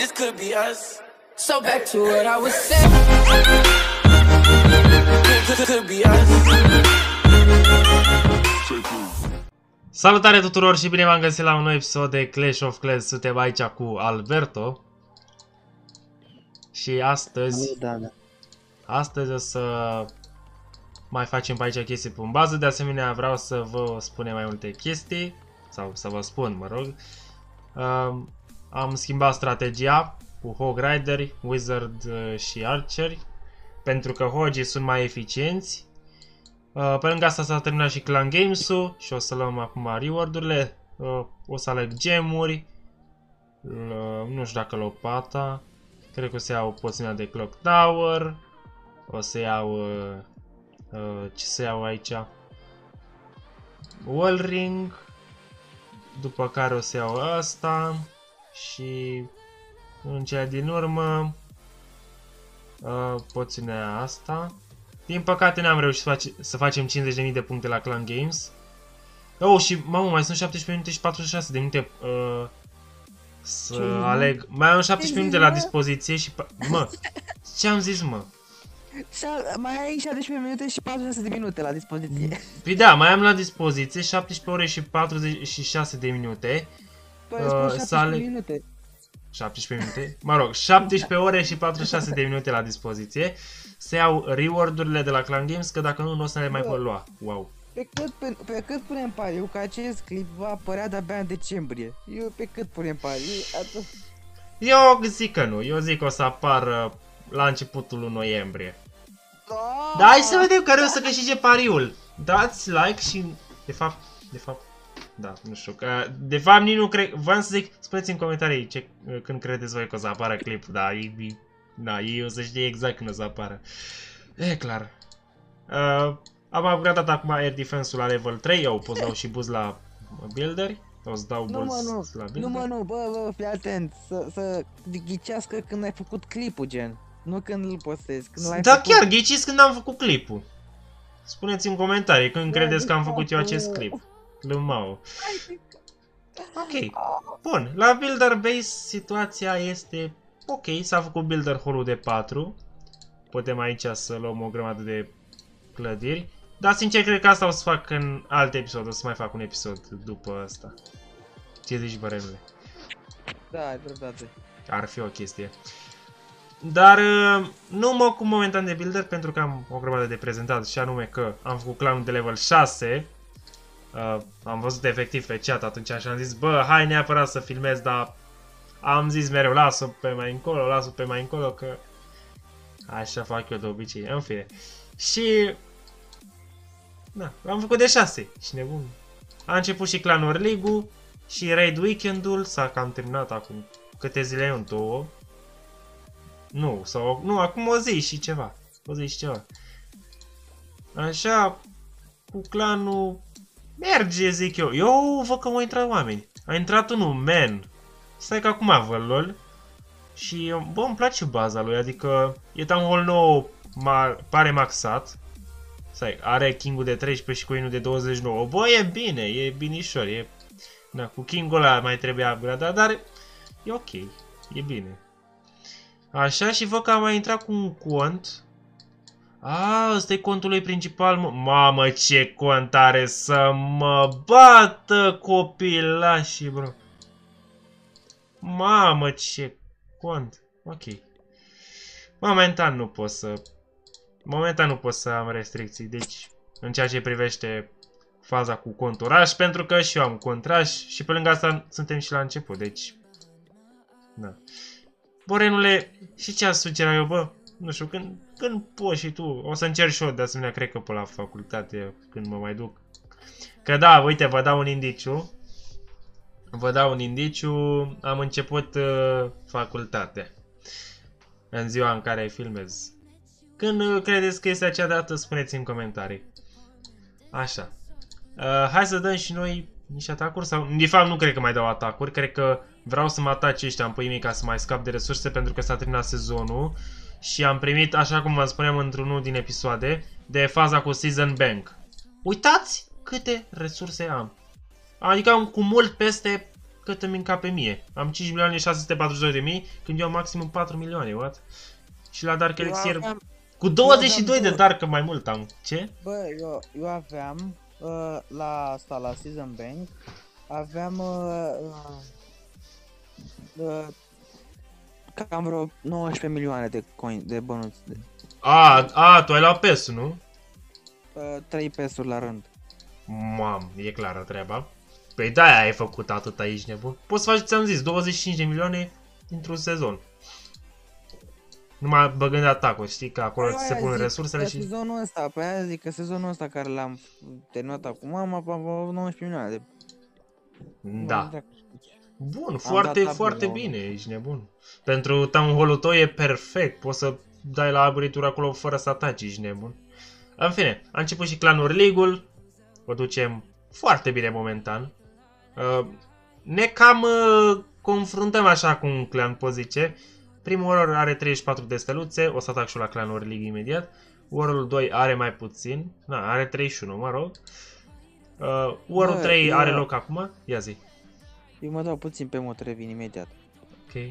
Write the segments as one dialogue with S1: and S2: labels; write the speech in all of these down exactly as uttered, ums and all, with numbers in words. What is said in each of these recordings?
S1: this could be us. So back to what I was saying. This could be us.
S2: Salutare tuturor și bine v-am găsit la un nou episod de Clash of Clans. Suntem aici cu Alberto. Și astăzi,
S3: da, da. astăzi
S2: o să mai facem pe aici chestii pe bază. De asemenea vreau să vă spun mai multe chestii. Sau să vă spun, mă rog. Um, am schimbat strategia cu Hog Rider, Wizard și Archer. Pentru că Hogii sunt mai eficienți. Uh, pe lângă asta s-a terminat și Clan Games-ul și o să luăm acum reward-urile. Uh, o să aleg gemuri. Uh, nu știu dacă lopata. Cred că o să iau poțiunea de Clock Tower. O să iau... Uh, uh, ce să iau aici? Wall Ring. După care o să iau asta. Și în cea din urmă uh, poțiunea asta. Din păcate n-am reușit să, face, să facem cincizeci de mii de puncte la Clan Games. Oh, și mamă, mai sunt șaptesprezece minute și patruzeci și șase de minute uh, să ce aleg. Mai am șaptesprezece minute la dispoziție și... Mă, ce am zis, mă?
S3: Mai ai șaptesprezece minute și patruzeci și șase de minute la dispoziție.
S2: Păi da, mai am la dispoziție șaptesprezece ore și patruzeci și șase de minute.
S3: Păi uh, șaptesprezece aleg... minute.
S2: șaptesprezece minute? Mă rog, șaptesprezece ore și patruzeci și șase de minute la dispoziție. Să iau reward-urile de la Clan Games, că dacă nu, nu o să le mai pot lua. Wow.
S3: Pe cât, pe, pe cât punem pariu că acest clip va apărea de-abia în decembrie? Eu pe cât punem pariu? Atât...
S2: Eu zic că nu. Eu zic că o să apară la începutul lui noiembrie.
S3: Da,
S2: da, hai să vedem care o să câștige pariul. Dați like și... De fapt, de fapt... Da, nu știu, că de fapt nici nu cred... Vreau să zic, spuneți în comentarii ce, când credeți voi că o să apară clipul, da, e... Da, ei o să știe exact când o să apară. E clar. Uh, am upgradat acum Air Defense-ul la level trei. Eu pot dau și boost la builderi. O să dau boost la builderi.
S3: Nu mă, nu, bă, bă, fii atent. Să, să ghicească când ai făcut clipul, gen. Nu când îl postezi. Când l-ai
S2: da,
S3: făcut...
S2: chiar, ghiciți când am făcut clipul. Spuneți în comentarii când da, credeți că am făcut eu acest clip. Lumau. Ok. Bun, la Builder Base situația este... Ok, s-a făcut builder hall-ul de patru. Putem aici să luăm o grămadă de clădiri. Dar sincer cred că asta o să fac în alt episod. O să mai fac un episod după asta. Ce zici, bărenule?
S3: Da, ai dreptate.
S2: Ar fi o chestie. Dar nu mă ocup momentan de builder pentru că am o grămadă de prezentat. Și anume că am făcut clanul de level șase. uh, Am văzut efectiv pe chat atunci și am zis, bă, hai neapărat să filmez, dar am zis mereu, las-o pe mai încolo, las-o pe mai încolo, că așa fac eu de obicei, în fine. Și... Da, am făcut de șase și nebun. A început și Clan War League-ul și Raid Weekend-ul, s-a cam terminat acum câte zile, în două. Nu, sau, nu, acum o zi și ceva, o zi și ceva. Așa, cu clanul merge, zic eu. Eu văd că au intrat oameni. A intrat unul, man. Stai că acum văd lol. Și bă, îmi place baza lui, adică e Town Hall nou, ma, pare maxat. Stai, are King-ul de treisprezece și Queen-ul de douăzeci și nouă. Bă, e bine, e binișor, e... Da, cu King-ul ăla mai trebuie upgradat, dar e ok, e bine. Așa, și văd că a mai intrat cu un cont. A, ăsta e contul lui principal, mă. Mamă, ce cont are să mă bată copilașii, bro. Mamă, ce cont. Ok. Momentan nu pot să... Momentan nu pot să am restricții. Deci, în ceea ce privește faza cu conturaș, pentru că și eu am contraș și pe lângă asta suntem și la început, deci... Da. Borenule, și ce aș sugera eu, bă? Nu știu, când, când poți și tu, o să încerc și eu, de asemenea, cred că pe la facultate, când mă mai duc. Că da, uite, vă dau un indiciu. Vă dau un indiciu, am început uh, facultatea. În ziua în care filmez. Când uh, credeți că este acea dată, spuneți în comentarii. Așa. Uh, hai să dăm și noi niște atacuri sau... De fapt, nu cred că mai dau atacuri, cred că vreau să mă atac ăștia în pâinii ca să mai scap de resurse, pentru că s-a terminat sezonul. Și am primit, așa cum vă spuneam într-unul din episoade, de faza cu Season Bank. Uitați câte resurse am. Adică am cu mult peste cât îmi încape mie. Am cinci milioane șase sute patruzeci și doi de mii, când eu am maximum patru milioane, what? Și la Dark Elixir,
S3: aveam,
S2: cu douăzeci și doi de
S3: două.
S2: Dark mai mult am. Ce?
S3: Bă, eu, eu aveam, uh, la asta, la Season Bank, aveam, uh, uh, uh, cam vreo nouăsprezece milioane de coin, de bănuți, de,
S2: A, a, tu ai luat P E S, nu?
S3: uh, trei pesuri la rând.
S2: Mam, e clară treaba. Păi de-aia ai făcut atât aici, nebun. Poți să faci, ți-am zis, douăzeci și cinci de milioane într-un sezon. Numai băgând atacuri, știi, că acolo
S3: Păi
S2: ți se
S3: aia
S2: pun
S3: zic,
S2: resursele
S3: că
S2: și...
S3: Sezonul ăsta, pe aia zic că sezonul ăsta care l-am terminat acum, am avut nouăsprezece milioane de...
S2: Da. Bun,
S3: dat
S2: foarte,
S3: tabelă
S2: foarte
S3: la
S2: bine, ești nebun. Pentru Town Hall-ul tău e perfect, poți să dai la arboritură acolo fără să ataci, ești nebun. În fine, a început și Clanuri League-ul, o ducem foarte bine momentan. Uh, ne cam uh, confruntăm așa cu un clan, pot zice. Primul Warrior are treizeci și patru de steluțe, o să atac și eu la Clanuri League imediat. Warrior doi are mai puțin, na, are treizeci și unu, mă rog. Uh, Warrior trei
S3: eu-
S2: are loc acum, ia zi.
S3: Eu mă dau puțin pe mot, revin imediat.
S2: Ok.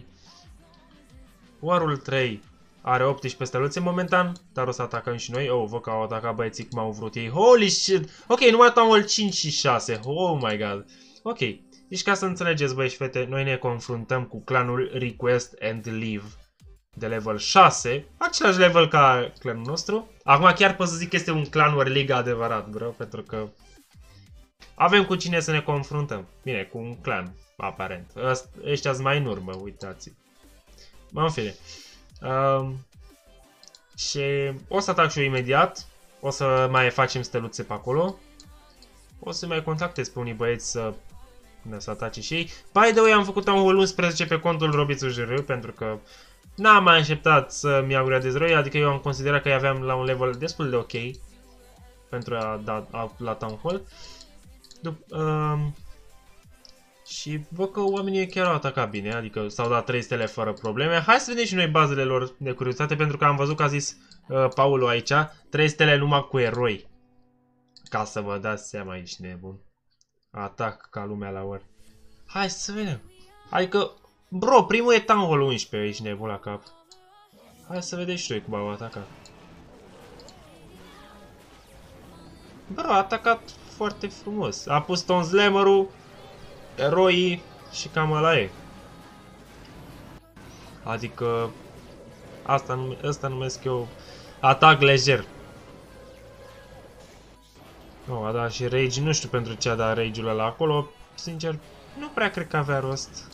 S2: Warul trei are optsprezece steluțe momentan, dar o să atacăm și noi. Oh, văd că au atacat băieții cum au vrut ei. Holy shit! Ok, numai Town Hall cinci și șase. Oh my god. Ok. Deci ca să înțelegeți, băieți și fete, noi ne confruntăm cu clanul Request and Leave de level șase. Același level ca clanul nostru. Acum chiar pot să zic că este un clan War League adevărat, bro, pentru că avem cu cine să ne confruntăm. Bine, cu un clan, aparent. Ăștia-s mai în urmă, uitați. Mă, în fine. Um, și o să atac și eu imediat. O să mai facem steluțe pe acolo. O să mai contactez pe unii băieți să ne să atace și ei. By the way, am făcut un hol unsprezece pe contul Robițu J R, pentru că n-am mai așteptat să-mi iau de zero, adică eu am considerat că îi aveam la un level destul de ok pentru a da a, la Town Hall. Dup um, și văd că oamenii chiar au atacat bine, adică s-au dat trei stele fără probleme. Hai să vedem și noi bazele lor de curiozitate, pentru că am văzut că a zis uh, Paulo aici, trei stele numai cu eroi. Ca să vă dați seama, ești nebun. Atac ca lumea la ori. Hai să vedem. Adică, bro, primul e Town Hall unsprezece, ești nebun la cap. Hai să vedem și noi cum au atacat. Bro, a atacat foarte frumos. A pus Stone Slammer-ul, eroii și cam ăla e. Adică, asta, nume, asta numesc eu atac lejer. Oh, a dat și Rage, nu știu pentru ce a dat Rage-ul ăla acolo. Sincer, nu prea cred că avea rost.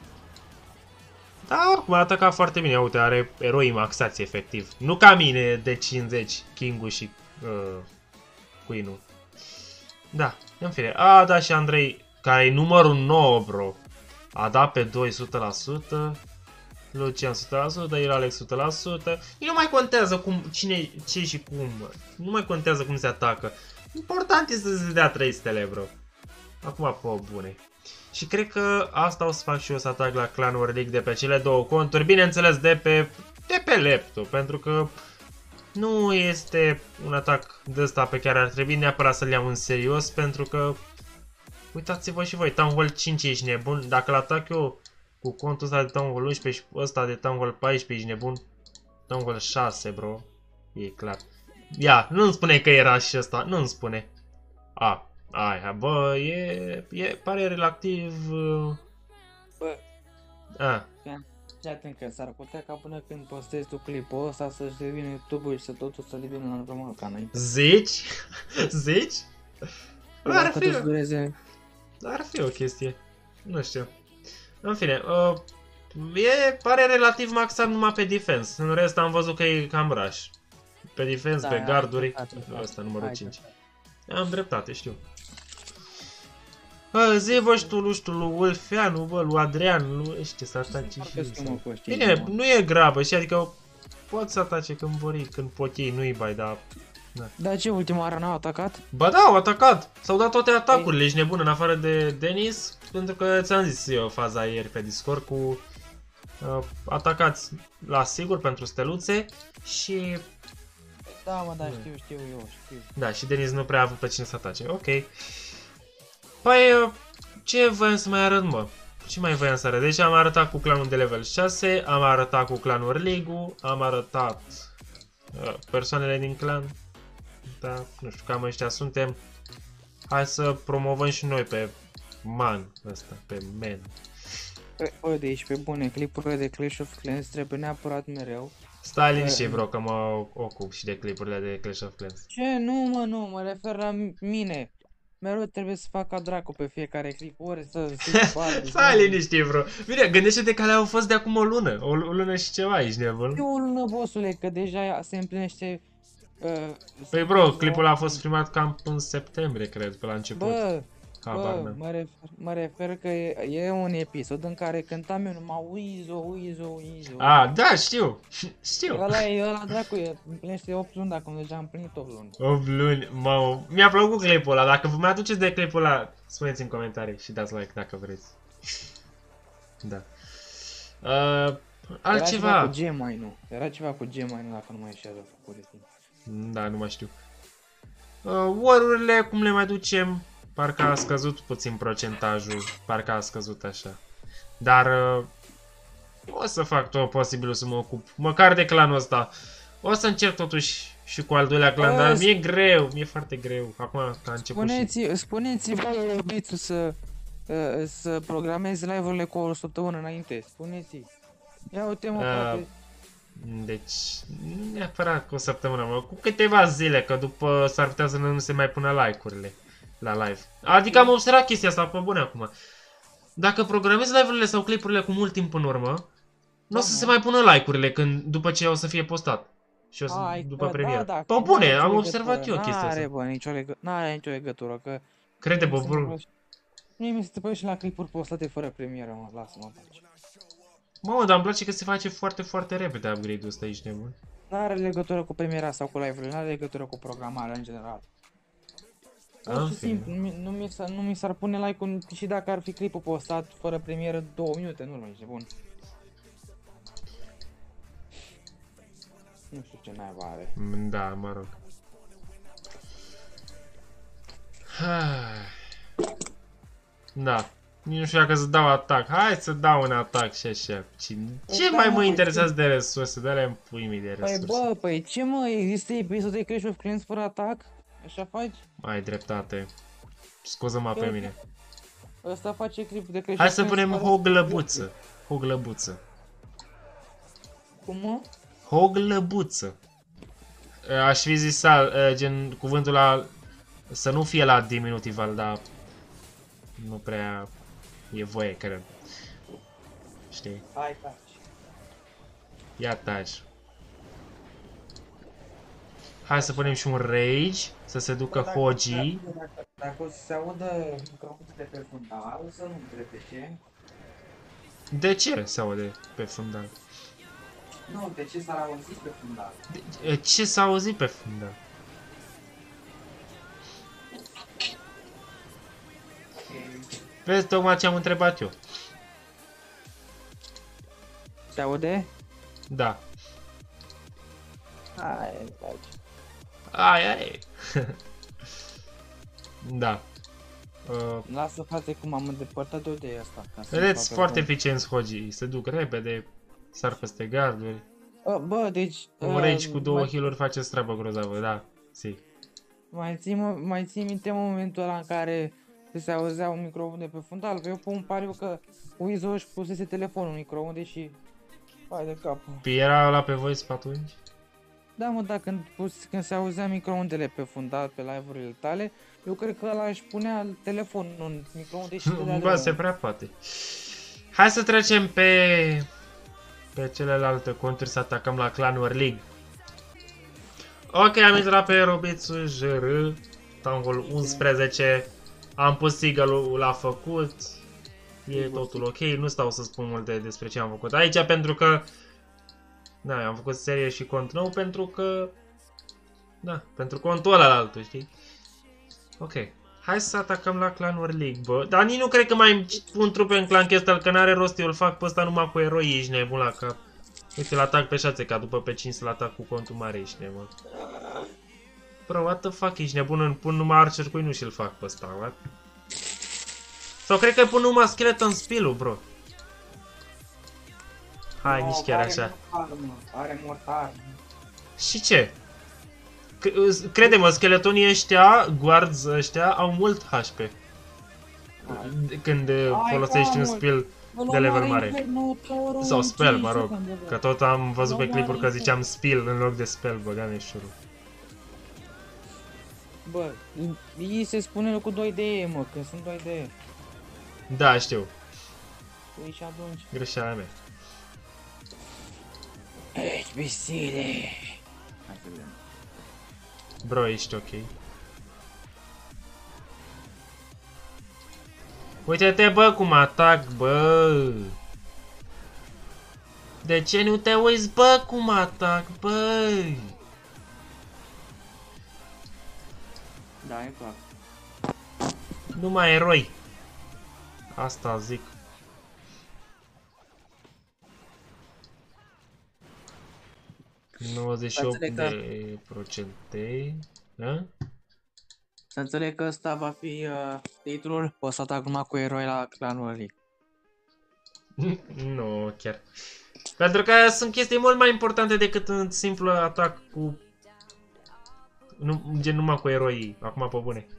S2: Dar oricum a atacat foarte bine. Uite, are eroi maxați efectiv. Nu ca mine de cincizeci, King-ul și uh, Queen-ul. Da, în fine. A dat și Andrei, care e numărul nouă, bro. A dat pe doi o sută la sută. Lucian o sută la sută, el Alex o sută la sută. Nu mai contează cum, cine, ce și cum. Nu mai contează cum se atacă. Important este să se dea trei stele, bro. Acum, pe bune. Și cred că asta o să fac și eu, să atac la Clan War League de pe cele două conturi. Bineînțeles, de pe, de pe laptop, pentru că nu este un atac de ăsta pe care ar trebui neapărat să-l iau în serios, pentru că uitați-vă și voi, Town Hall cinci ești nebun. Dacă l-atac eu cu contul ăsta de Town Hall unsprezece și ăsta de Town Hall paisprezece, ești nebun. Town Hall șase, bro. E clar. Ia, nu-mi spune că era și ăsta, nu-mi spune. A, aia, bă, e, e, pare relativ... Uh...
S3: Bă,
S2: A.
S3: fii atent că s-ar putea ca până când postezi tu clipul ăsta să-și devină YouTube-ul și să totul să devină normal ca înainte.
S2: Zici? Zici? Ar
S3: Dacă
S2: fi,
S3: îți dureze...
S2: ar fi o chestie. Nu știu. În fine, uh, e, pare relativ maxat numai pe defense. În rest am văzut că e cam rush. Pe defense,
S3: Da,
S2: pe
S3: ai
S2: garduri.
S3: dreptate, da.
S2: Ăsta numărul
S3: Ai
S2: cinci.
S3: dreptate.
S2: Am dreptate, știu. Bă, zi vă și tu, nu știu, lui Wolfeanu, bă, lui Adrian, lui ăștia să atace și
S3: Parcă schimbă
S2: ei.
S3: cu ăștia,
S2: Bine,
S3: mă.
S2: nu e grabă, și adică pot să atace când vor ei, când pot ei, nu-i bai, dar...
S3: Dar ce, ultima oară n-au atacat?
S2: Ba da, au atacat! S-au dat toate atacurile, ești nebun, în afară de Denis, pentru că ți-am zis eu faza ieri pe Discord cu uh, atacați la sigur pentru steluțe și...
S3: Da, mă, da, știu, știu, eu știu.
S2: Da, și Denis nu prea a avut pe cine să atace, ok. Păi, uh, ce voiam să mai arăt, mă? Ce mai voiam să arăt? Deci am arătat cu clanul de level șase, am arătat cu clanul League-ul, am arătat uh, persoanele din clan. Da, nu știu, cam ăștia suntem. Hai să promovăm și noi pe man ăsta, pe man.
S3: Bă, deci pe bune, clipurile de Clash of Clans trebuie neapărat mereu.
S2: Stai liniștit, bro, că mă ocup și de clipurile de Clash of Clans.
S3: Ce? Nu, mă, nu, mă refer la mine. Mereu trebuie să fac ca dracu pe fiecare clip, ori să zic bani.
S2: Stai liniștit, bro. Bine, gândește-te că alea au fost de acum o lună. O, o lună și ceva, ești nebun.
S3: E o lună, bossule, că deja se împlinește... Uh,
S2: Păi, bro, clipul a fost filmat cam în septembrie, cred, pe la început.
S3: Bă,
S2: Habar
S3: bă,
S2: n-am.
S3: mă refer, mă refer că e, e un episod în care cântam eu numai Uizo, Uizo, Uizo.
S2: A, da, știu. Știu.
S3: Ăla e, ăla dracu, e, împlinește opt luni, dacă deja am împlinit opt luni.
S2: opt luni, mamă. Mi-a plăcut clipul ăla. Dacă vă mai aduceți de clipul ăla, spuneți în comentarii și dați like dacă vreți. Da. Uh, altceva.
S3: Era ceva cu Gmine-ul. Era ceva cu Gmine-ul, dacă nu mai înșeală făcut de tine.
S2: Da, nu mai știu. Uh, War-urile, cum le mai ducem? Parcă a scăzut puțin procentajul. Parcă a scăzut așa. Dar uh, o să fac tot posibilul să mă ocup. Măcar de clanul ăsta. O să încerc totuși și cu al doilea clan, dar mi-e greu. Mi-e foarte greu. Acum că a început
S3: Spuneți,
S2: și...
S3: spuneți voi, iubițul, să, uh, să programezi live-urile cu o săptămână înainte. Spuneți-i. Ia uite, mă,
S2: Uh,
S3: frate.
S2: Deci, nu neapărat cu o săptămână, mă, cu câteva zile, că după s-ar putea să nu se mai pună like-urile la live. Adică am observat chestia asta pe bune acum. Dacă programezi live-urile sau clipurile cu mult timp în urmă, nu o să se mai pună like-urile când, după ce o să fie postat. Și o să,
S3: Ai,
S2: după
S3: bă,
S2: premieră.
S3: da, da,
S2: Pe
S3: n-are
S2: bune,
S3: nicio
S2: am
S3: legătură,
S2: observat eu chestia
S3: N-are,
S2: asta.
S3: bă, nicio legătură, n-are nicio legătură, că...
S2: Crede, bă,
S3: se
S2: bro.
S3: întâmplă și- Mie mi se întâmplă și la clipuri postate fără premieră, mă, lasă-mă în pace.
S2: Mă, dar îmi place că se face foarte, foarte repede upgrade-ul ăsta, ești nebun.
S3: N-are legătură cu premiera sau cu live-urile, n-are legătură cu programarea în general. Pur
S2: În
S3: și
S2: fine.
S3: simplu, nu mi- nu mi s-ar- nu mi s-ar pune like-ul și dacă ar fi clipul postat fără premieră două minute, nu mai ești bun. Nu știu ce naiba are.
S2: Mm, Da, mă rog. Hai. Da. Nici nu știu dacă să dau atac. Hai să dau un atac și așa. Ce, ce
S3: Da,
S2: mai mă
S3: mă,
S2: interesează de resurse? Dă-le în pui mii de
S3: Păi
S2: resurse.
S3: bă, păi ce mă, există episod de Clash of Clans fără atac? Așa faci?
S2: Ai dreptate. Scuză-mă pe
S3: Eu-
S2: mine.
S3: Ăsta face clip de Clash
S2: Hai
S3: of
S2: să
S3: Clans
S2: punem
S3: fără-
S2: hoglăbuță. Hoglăbuță.
S3: Cum mă?
S2: Hoglăbuță. Aș fi zis să, gen, cuvântul la... Să nu fie la diminutival, dar... Nu prea... E voie, cred. Știi?
S3: Hai, taci.
S2: Ia taci. Hai să punem și un rage, să se ducă
S3: Dacă-
S2: Hogi.
S3: Dacă, dacă o să se audă microfonul pe fundal, să nu întreb de ce.
S2: De ce se aude pe fundal?
S3: Nu, de ce s-ar auzit pe fundal?
S2: De, ce s-a auzit pe fundal? Vezi, tocmai ce am întrebat eu.
S3: Se aude?
S2: Da.
S3: Hai, taci.
S2: Ai, ai. Da. Uh,
S3: Lasă, frate, cum am îndepărtat eu de asta. Ca să
S2: vedeți,
S3: facă
S2: foarte
S3: bun.
S2: eficienți Hogi. Se duc repede, sar peste garduri.
S3: Bă, bă, deci...
S2: Un
S3: uh,
S2: rage cu două
S3: mai-
S2: heal-uri face treabă grozavă, da. Si.
S3: Mai ții, mă- mai ții minte momentul ăla în care se auzea un microfon de pe fundal? Că eu pun pariu că Uizo își pusese telefonul în microunde și... Hai de capul.
S2: Păi era ăla pe voice pe atunci?
S3: Da, mă, dar când, pus, când se auzea microundele pe fundal, pe live-urile tale, eu cred că ăla își punea telefonul în microunde și dădea
S2: Ba, se
S3: drumul.
S2: prea poate. Hai să trecem pe... Pe celelalte conturi să atacăm la Clan War League. Ok, am intrat pe Robițu J R, Town Hall unsprezece. Am pus Seagull-ul, l-a făcut. E totul ok, nu stau să spun multe despre ce am făcut aici pentru că... Da, am făcut serie și cont nou pentru că... Da, pentru contul ăla altul, știi? Ok. Hai să atacăm la Clan War League, bă. Dar nici nu cred că mai pun trupe în Clan Castle, că n-are rost, eu îl fac pe ăsta numai cu eroi, ești nebun la cap. Uite, îl atac pe șase, ca după pe cinci să-l atac cu contul mare, ești nebun. Bro, what the fuck, ești nebun, îmi pun numai archer cu nu și-l fac pe ăsta, what? Sau cred că pun numai skeleton spill-ul, bro. Hai,
S3: No,
S2: nici chiar
S3: are
S2: așa.
S3: Mortar, mă. Are mortar.
S2: Și ce? Crede-mă, skeletonii ăștia, guards ăștia, au mult H P. Când folosești un spell de level mare. Sau spell, mă rog. Că tot am văzut pe clipuri că ziceam spill în loc de spell, băga meșurul.
S3: Bă, ei se spune cu doi de, mă, că sunt doi de.
S2: Da, știu.
S3: Păi și atunci.
S2: Greșeala mea.
S3: Ești bisile. Hai să vedem.
S2: Bro, ești ok. Uite-te, bă, cum atac, bă! De ce nu te uiți, bă, cum atac, bă?
S3: Da, e clar.
S2: Numai eroi. Asta zic. nouăzeci și opt de procente. Da?
S3: Să înțeleg că ăsta va fi uh, titlul. O să atac numai cu eroi la clanul League.
S2: Nu, chiar. Pentru că sunt chestii mult mai importante decât un simplu atac cu... Nu, gen numai cu eroi, acum pe bune.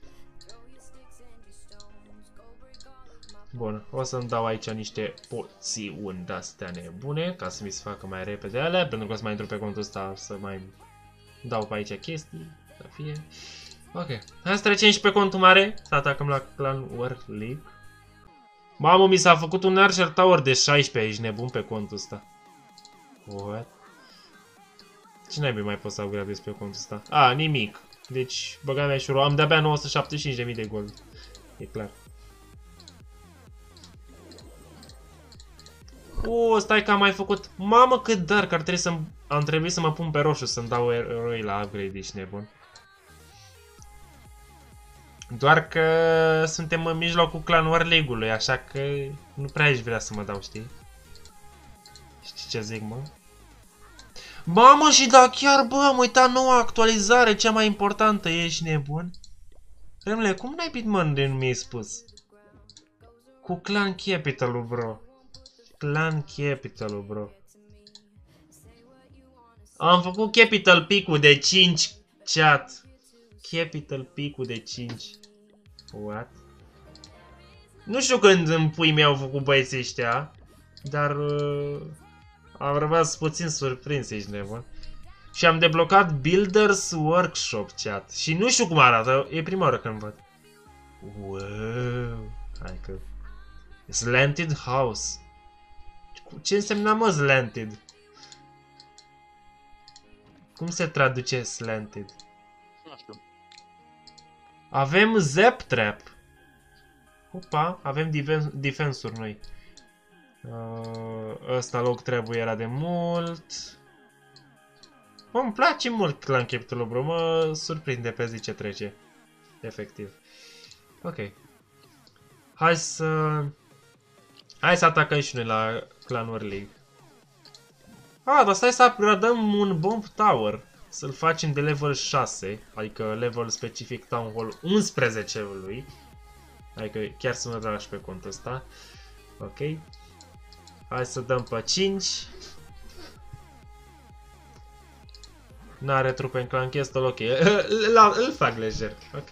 S2: Bun, o să-mi dau aici niște poțiuni de-astea nebune, ca să mi se facă mai repede alea, pentru că o să mai intru pe contul ăsta să mai dau pe aici chestii, să fie. Ok, hai să trecem și pe contul mare, să atacăm la Clan War League. Mamă, mi s-a făcut un Archer Tower de șaisprezece, ești nebun pe contul ăsta. What? Ce naibii mai pot să upgradez pe contul ăsta? A, nimic. Deci, băga mea și am de-abia nouă sute șaptezeci și cinci de mii de gold. E clar. O, stai că am mai făcut. Mamă, cât dark, ar trebui să am trebuit să mă pun pe roșu să-mi dau eroi la upgrade, ești nebun. Doar că suntem în mijlocul Clan War League-ului, așa că nu prea aș vrea să mă dau, știi? Știi ce zic, mă? Mamă, și da, chiar, bă, am uitat noua actualizare, cea mai importantă, ești nebun? Remle, cum n-ai bit, mă, de nu mi-ai spus? Cu Clan Capital-ul, bro. Clan Capital-ul, bro. Am făcut Capital Pick-ul de cinci, chat. Capital Pick-ul de cinci. What? Nu știu când în pui mei au făcut băieții ăștia, dar uh, am rămas puțin surprins, ești nebun. Și am deblocat Builders Workshop, chat. Și nu știu cum arată, e prima oară când văd. Wow. Hai că... Slanted House. Ce însemna, mă, slanted? Cum se traduce slanted?
S3: Nu știu.
S2: Avem Zap Trap. Opa, avem defensuri noi. Uh, ăsta loc trebuie era de mult. Bă, îmi place mult Clan Capital, bro. Mă surprinde pe zi ce trece. Efectiv. Ok. Hai să... Hai să atacăm și noi la Clan War League. Ah, dar stai să upgradăm un Bomb Tower. Să-l facem de level șase. Adică level specific Town Hall unsprezece-ului. Adică chiar să mă dragi pe contul ăsta. Ok. Hai să dăm pe cinci. N-are trupe în Clan Castle, ok. Îl fac lejer. Ok.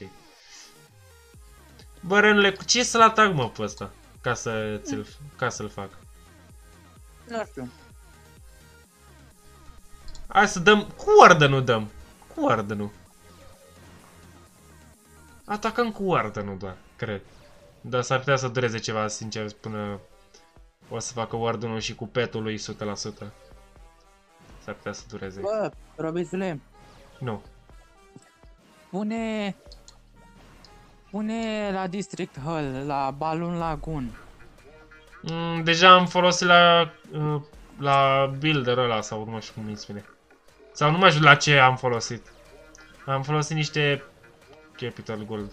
S2: Bă, Renule, cu ce să-l atac, mă, pe ăsta? Ca să ți-l, ca să-l fac.
S3: Nu știu.
S2: Hai să dăm... Cu Warden-ul dăm. Cu Warden-ul. Atacăm cu Warden-ul doar, cred. Dar s-ar putea să dureze ceva, sincer, până o să facă Warden-ul și cu petul lui o sută la sută. S-ar putea să dureze.
S3: Bă, Robizule,
S2: Nu.
S3: pune... Pune la District Hall, la Balloon Lagoon.
S2: Mm, deja am folosit la... Uh, la builder ăla, sau nu știu cum îi spune. Sau nu mai știu la ce am folosit. Am folosit niște Capital Gold.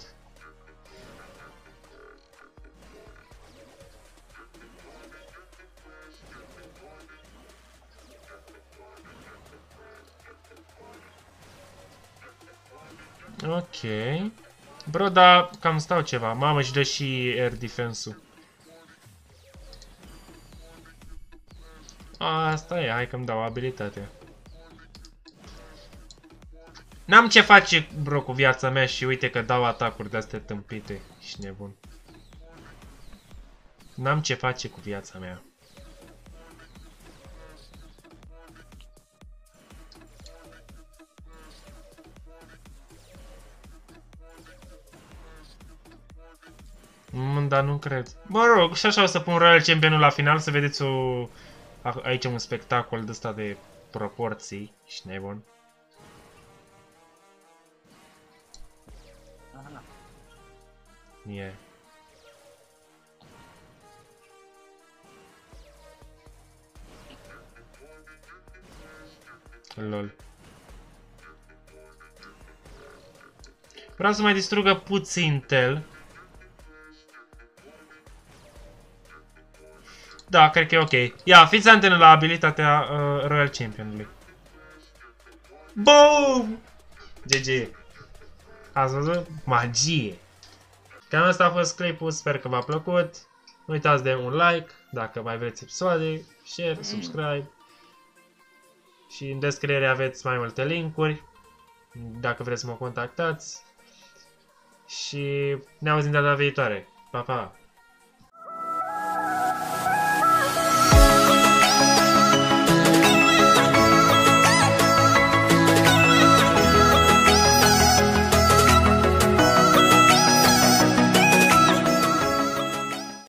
S2: Ok. Bro, dar cam stau ceva. Mamă, și dă și air defense-ul. Asta e, hai că-mi dau abilitatea. N-am ce face, bro, cu viața mea și uite că dau atacuri de-astea tâmpite. Ești nebun. N-am ce face cu viața mea. Mm, dar nu cred. Mă rog, și așa o să pun Royal Championul la final să vedeți o... aici un spectacol de ăsta de proporții. Ești nebun. Yeah. Lol. Vreau să mai distrugă puțin tel. Da, cred că e ok. Ia, fiți antenă la abilitatea uh, Royal Championului. Boom! G G. Ați văzut? Magie! Cam asta a fost clipul, sper că v-a plăcut. Nu uitați de un like, dacă mai vreți episoade, share, subscribe. Și în descriere aveți mai multe linkuri, dacă vreți să mă contactați. Și ne auzim data viitoare. Pa, pa!